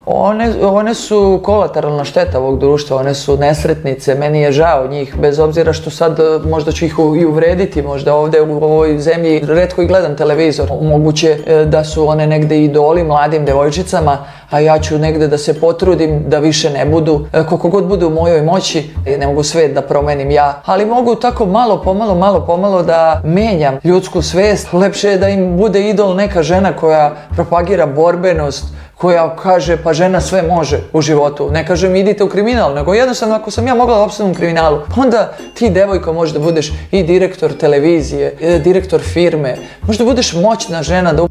One su kolateralna šteta ovog društva, one su nesretnice, meni je žao njih, bez obzira što sad možda ću ih i uvrediti, možda ovde u ovoj zemlji retko i gledam televizor. Moguće da su one negde idoli mladim devojčicama, a ja ću negde da se potrudim da više ne budu, koliko god bude u mojoj moći. Ne mogu svet da promenim ja, ali mogu tako malo pomalo da menjam ljudsku svest. Lepše je da im bude idol neka žena koja propagira borbenost, koja kaže pa žena sve može u životu. Ne kažem idite u kriminal, nego jednostavno ako sam ja mogla da opstanem u kriminalu, onda ti devojko možeš da budeš i direktor televizije, direktor firme, možda budeš moćna žena da